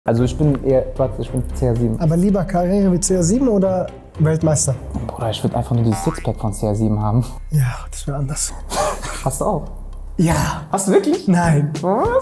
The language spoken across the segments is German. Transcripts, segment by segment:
Also ich bin eher, warte, ich bin CR7. Aber lieber Karriere wie CR7 oder Weltmeister? Bruder, ich würde einfach nur dieses Sixpack von CR7 haben. Ja, das wäre anders. Hast du auch? Ja. Hast du wirklich? Nein.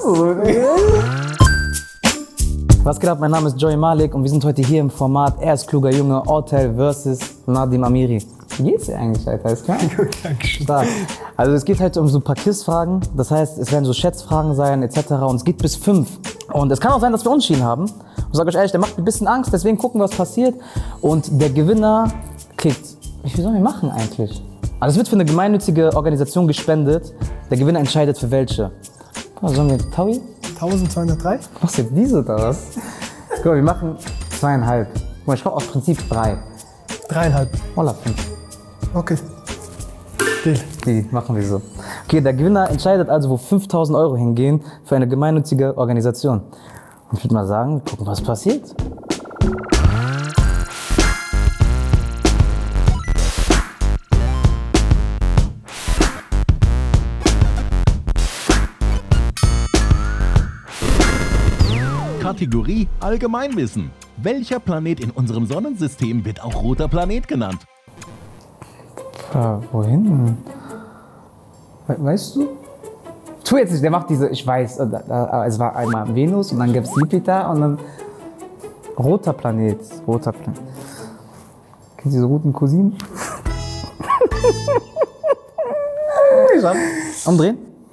Was geht ab? Mein Name ist Joey Malik und wir sind heute hier im Format Er ist kluger Junge, Ortel vs. Nadim Amiri. Wie geht's dir eigentlich, Alter? Ist klar? Gut, danke. Stark. Also es geht heute um so ein paar Quiz-Fragen, das heißt, es werden so Schätzfragen sein etc. und es geht bis 5. Und es kann auch sein, dass wir Unentschieden haben. Und ich sage euch ehrlich, der macht mir ein bisschen Angst, deswegen gucken, was passiert. Und der Gewinner kriegt, wie viel sollen wir machen eigentlich? Also es wird für eine gemeinnützige Organisation gespendet, der Gewinner entscheidet für welche. Was sollen wir, Taui? 1203? Machst du jetzt diese oder was? Guck mal, wir machen 2,5. Guck mal, ich komme aus Prinzip 3. 3,5. Oder 5. Okay. Deal. Die machen wir so. Okay, der Gewinner entscheidet also, wo 5.000 € hingehen für eine gemeinnützige Organisation. Und ich würde mal sagen, gucken, was passiert. Kategorie Allgemeinwissen. Welcher Planet in unserem Sonnensystem wird auch roter Planet genannt? Wohin? Weißt du? Tu jetzt nicht, der macht diese, ich weiß, es war einmal Venus und dann gab es Jupiter und dann roter Planet. Roter Planet. Kennst du diese roten Cousinen? Ich hab. Umdrehen.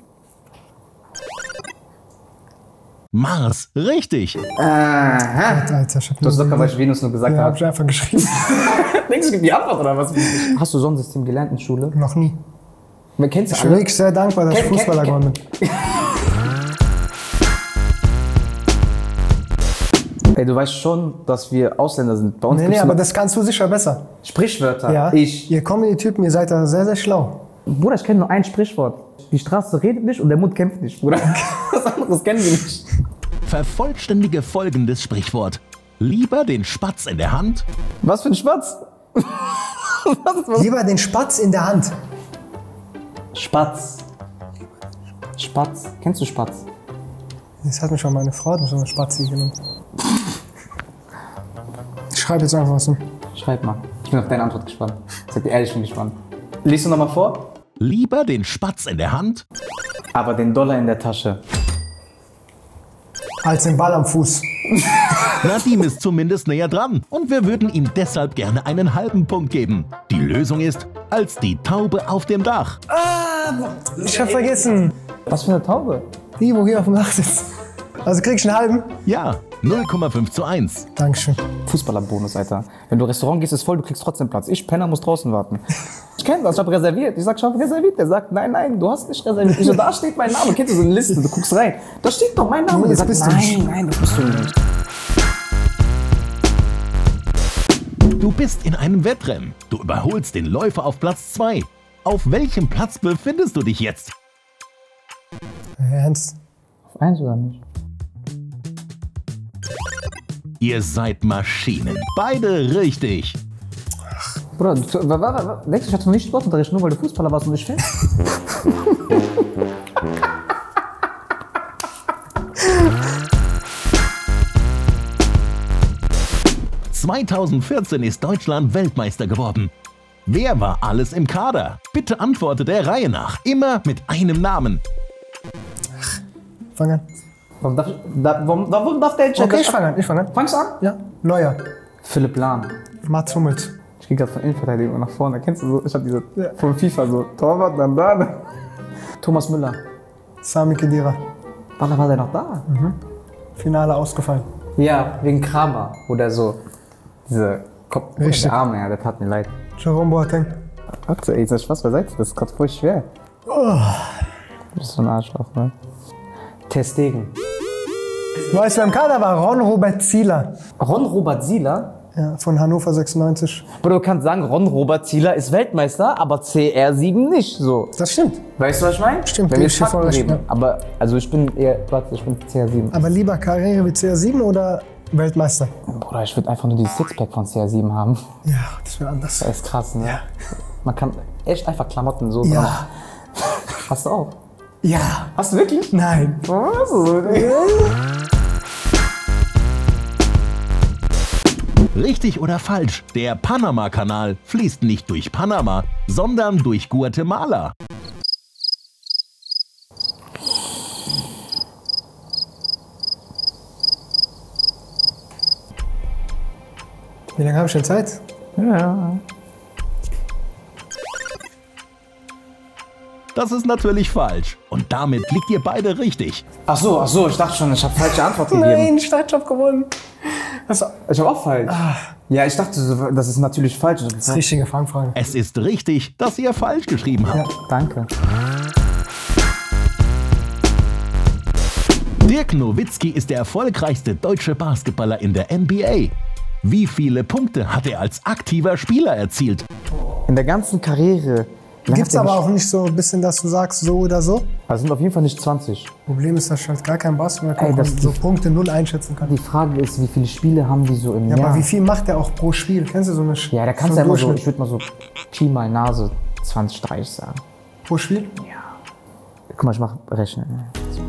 Mars, richtig. Aha. Alter, Du hast locker, weil ich Venus nur gesagt ja, hab habe. ich einfach geschrieben. Denkst du, gibt die Antwort oder was? Hast du Sonnensystem gelernt in Schule? Noch nie. Wer kennst du Ich bin alle? wirklich sehr dankbar, dass ich Fußballer geworden bin. Ey, du weißt schon, dass wir Ausländer sind. Bei uns Nee, gibt's aber nur das kannst du sicher besser. Sprichwörter. Ja. Ich. Ihr Comedy-Typen, ihr seid da sehr, sehr schlau. Bruder, ich kenne nur ein Sprichwort. Die Straße redet nicht und der Mund kämpft nicht, Bruder. Was anderes kennen wir nicht. Vervollständige folgendes Sprichwort. Lieber den Spatz in der Hand. Was für ein Spatz? Was? Lieber den Spatz in der Hand. Spatz. Spatz. Kennst du Spatz? Das hat mich schon meine Frau so eine Spazi genannt. Ich schreibe jetzt einfach was hin. Schreib mal. Ich bin auf deine Antwort gespannt. Ich sag dir ehrlich, ich bin gespannt. Lies du nochmal vor? Lieber den Spatz in der Hand. Aber den Dollar in der Tasche. Als den Ball am Fuß. Nadim ist zumindest näher dran und wir würden ihm deshalb gerne einen halben Punkt geben. Die Lösung ist, als die Taube auf dem Dach. Ich hab vergessen. Was für eine Taube? Die, wo hier auf dem Dach sitzt. Also krieg ich einen halben? Ja, 0,5:1. Dankeschön. Fußballerbonus, Alter. Wenn du Restaurant gehst, ist voll, du kriegst trotzdem Platz. Ich, Penner, muss draußen warten. Ich kenne das, ich hab reserviert. Ich sag, ich hab reserviert. Der sagt, nein, nein, du hast nicht reserviert. Ich so, da steht mein Name. Kennst du so eine Liste? Du guckst rein. Da steht doch mein Name. Nee, Der das sagt, bist du nein, nicht. nein, das bist du nicht. Du bist in einem Wettrennen. Du überholst den Läufer auf Platz 2. Auf welchem Platz befindest du dich jetzt? Ernst? Auf eins oder nicht? Ihr seid Maschinen. Beide richtig. Bruder, denkst du, ich hatte noch nicht Sportunterricht, nur weil du Fußballer warst und nicht Fan? 2014 ist Deutschland Weltmeister geworden. Wer war alles im Kader? Bitte antworte der Reihe nach. Immer mit einem Namen. Fang an. Warum darf der entscheiden? Okay, ich fange an. Ich fange an. Fangst du an? Ja. Neuer. Philipp Lahm. Mats Hummels. Ich gehe gerade von Innenverteidigung nach vorne. Kennst du so? Ich hab diese von FIFA so. Torwart, dann da. Thomas Müller. Sami Khedira. Wann war der noch da? Finale ausgefallen. Ja, wegen Kramer. Wo der so diese Kopf, Richtig. der Arme, ja, der tat mir leid. Jerome Boateng. Warte, ey, das Spaß beiseite, das ist gerade voll schwer. Oh. Du bist so ein Arschloch, ne? Ter Stegen. Weißt du, wer im Kader war? Ron-Robert Zieler. Ron-Robert Zieler? Ja, von Hannover 96. Aber du kannst sagen, Ron-Robert Zieler ist Weltmeister, aber CR7 nicht so. Das stimmt. Weißt du, was ich meine? Stimmt, wenn wir geb ich dir Fakten voll recht, reden. ja. Aber, also ich bin eher, warte, ich bin CR7. Aber lieber Karriere wie CR7 oder Weltmeister? Bruder, ich würde einfach nur dieses Sixpack von CR7 haben. Ja, das wäre anders. Das ist krass, ne? Ja. Man kann echt einfach Klamotten so Ja. dran. Hast du auch? Ja. Hast du wirklich? Nein. Was? Richtig oder falsch? Der Panama-Kanal fließt nicht durch Panama, sondern durch Guatemala. Wie lange habe ich denn Zeit? Ja. Das ist natürlich falsch. Und damit liegt ihr beide richtig. Ach so, ich dachte schon, ich habe falsche Antwort gegeben. Nein, ich habe gewonnen. Ich habe auch falsch. Ja, ich dachte, das ist natürlich falsch. Das ist richtige Fangfrage. Es ist richtig, dass ihr falsch geschrieben habt. Ja, danke. Dirk Nowitzki ist der erfolgreichste deutsche Basketballer in der NBA. Wie viele Punkte hat er als aktiver Spieler erzielt? In der ganzen Karriere. Gibt es aber auch nicht so ein bisschen, dass du sagst, so oder so? Also sind auf jeden Fall nicht 20. Problem ist, dass ich halt gar kein Basketball gucke und so Punkte null einschätzen kann. Die Frage ist, wie viele Spiele haben die so im Jahr? Ja, aber wie viel macht der auch pro Spiel? Kennst du so eine Ja, da kannst du ja immer so, ich würde mal so Pi mal Nase 20, 30 sagen. Pro Spiel? Ja. Guck mal, ich mach Rechnen.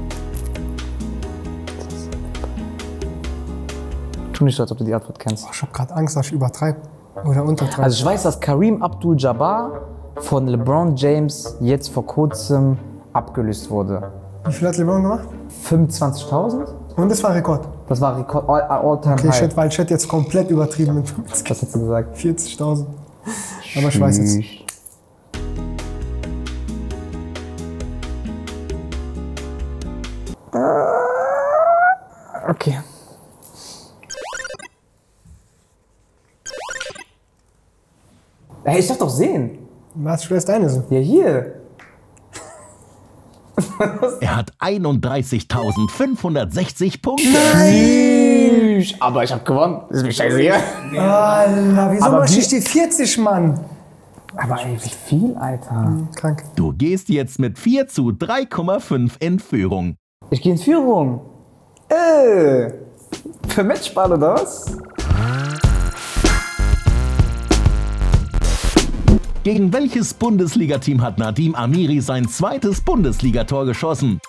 Tu nicht so, als ob du die Antwort kennst. Oh, ich habe gerade Angst, dass ich übertreibe oder untertreibe. Also ich weiß, dass Kareem Abdul-Jabbar von LeBron James jetzt vor kurzem abgelöst wurde. Wie viel hat LeBron gemacht? 25.000? Und das war Rekord. Das war Rekord, all-time Okay, high. weil ich hätte jetzt komplett übertrieben mit 50. Was hättest du gesagt? 40.000. Aber ich weiß jetzt. Okay. Hey, ich darf doch sehen. Was schwer ist deine so? Ja, hier. Er hat 31.560 Punkte. Aber ich hab gewonnen. Das ist mir scheißegal. Alter, wieso Aber mach wie- ich die 40, Mann? Aber ey, wie viel, Alter? Krank. Du gehst jetzt mit 4 zu 3,5 in Führung. Ich gehe in Führung. Für Matchball oder was? Gegen welches Bundesliga-Team hat Nadim Amiri sein zweites Bundesligator geschossen?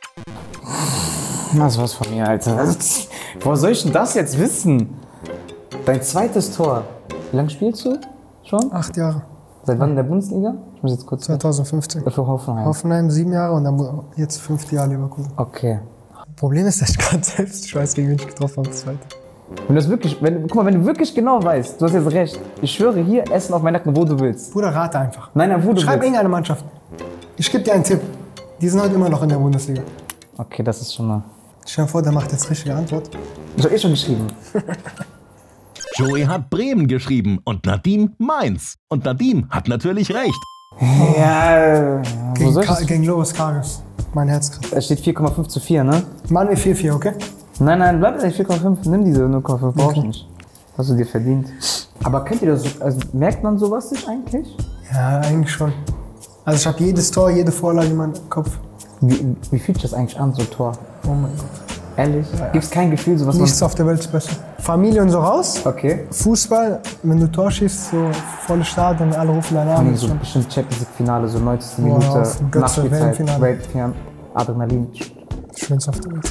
Das war's von mir, Alter. Woher soll ich denn das jetzt wissen? Dein zweites Tor. Wie lange spielst du schon? 8 Jahre. Seit wann in der Bundesliga? Ich muss jetzt kurz. 2015. Für Hoffenheim. Hoffenheim 7 Jahre und dann jetzt 5. Jahr Leverkusen. Okay. Problem ist, dass ich gerade selbst, ich weiß, gegen wen ich getroffen habe, das zweite. Wenn du das wirklich, guck mal, wenn du wirklich genau weißt, du hast jetzt recht. Ich schwöre, hier Essen auf meinen Nacken, wo du willst. Bruder, rate einfach. Nein, wo du Schreib willst. irgendeine Mannschaft. Ich gebe dir einen Tipp. Die sind heute immer noch in der Bundesliga. Okay, das ist schon mal. Stell dir vor, der macht jetzt richtige Antwort. Ich hab schon geschrieben. Joey hat Bremen geschrieben und Nadim Mainz. Und Nadim hat natürlich recht. Ja, wo soll ich das? Gegen Loris Karius. Mein Herz gerade. Es steht 4,5 zu 4, ne? Machen wir 4-4, okay? Nein, bleib bei 4,5. Nimm diese 0,5, brauchst du nicht. Hast du dir verdient. Aber könnt ihr das so, also merkt man sowas sich eigentlich? Ja, eigentlich schon. Also ich habe jedes Tor, jede Vorlage in meinem Kopf. Wie fühlt sich das eigentlich an, so ein Tor? Oh mein Gott. Ehrlich? Gibt's kein Gefühl, sowas Nichts auf der Welt ist besser. Familie und so raus. Okay. Fußball, wenn du Tor schießt, so volles Stadion, alle rufen deinen Namen. So bestimmt Champions League Finale, so 90. Boah, Minute, auf dem Götze, Nachspielzeit, Weltfinale. Weltfinale, Adrenalin. Schönste auf der Welt.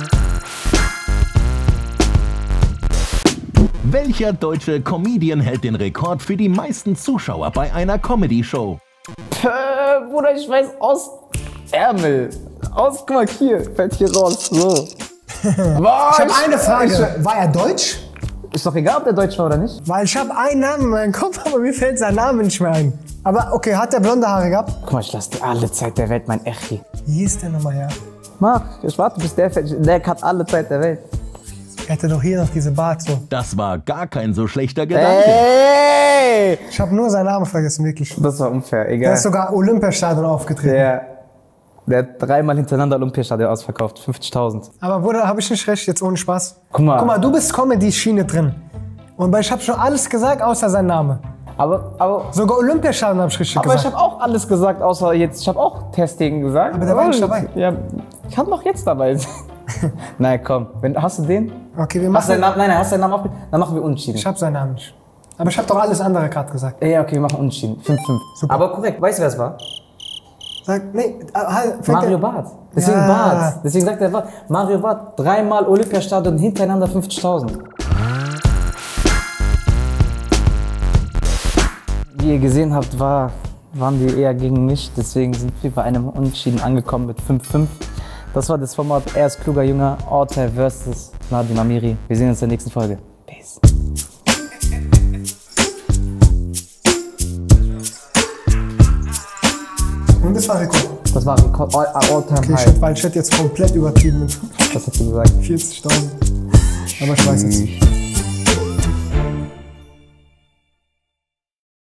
Welcher deutsche Comedian hält den Rekord für die meisten Zuschauer bei einer Comedy-Show? Bruder, ich weiß aus Ärmel. Guck mal hier, fällt hier raus. So. Boah, Ich habe eine Frage. War er deutsch? Ist doch egal, ob der Deutsch war oder nicht. Weil ich habe einen Namen in meinem Kopf, aber mir fällt sein Name nicht mehr ein. Aber okay, hat der blonde Haare gehabt? Guck mal, ich lasse dir alle Zeit der Welt, mein Echi. Wie hieß der nochmal, ja? Mach, ich warte, bis der hat alle Zeit der Welt. Er hatte doch hier noch diese Bart so. Das war gar kein so schlechter Gedanke. Ey! Ich habe nur seinen Namen vergessen, wirklich. Das war unfair, Der egal. ist sogar Olympiastadion aufgetreten. Der hat 3-mal hintereinander Olympiastadion ausverkauft, 50.000. Aber Bruder, habe ich nicht recht, jetzt ohne Spaß? Guck mal. du bist Comedy-Schiene drin. Und ich habe schon alles gesagt, außer sein Name. Aber Sogar Olympiastadion habe ich richtig ich gesagt. habe auch alles gesagt, außer jetzt. Ich habe auch Testing gesagt. Aber der war nicht dabei. Ja, ich kann doch jetzt dabei sein. Nein, komm. Hast du den? Okay, wir Hast du deinen machen. Namen? Nein, hast du deinen Namen aufgeschrieben? Dann machen wir unentschieden. Ich habe seinen Namen nicht. Aber ich habe doch alles andere gerade gesagt. Ja, okay, wir machen unentschieden. 5-5. Super. Aber korrekt, weißt du, wer es war? Sag, nee, fängt Mario der- Barth. Deswegen Ja. Barth. Deswegen sagt er Barth. Mario Barth, 3-mal Olympiastadion hintereinander 50.000. Wie ihr gesehen habt, waren die eher gegen mich. Deswegen sind wir bei einem Unentschieden angekommen mit 5-5. Das war das Format Er ist kluger Jünger, Ortay vs. Nadim Amiri. Wir sehen uns in der nächsten Folge. Peace. Und das war Rekord. Das war Rekord, All-Time Okay, High. weil ich hätte jetzt komplett übertrieben mit Was hast du gesagt? 40.000. Aber ich weiß jetzt nicht.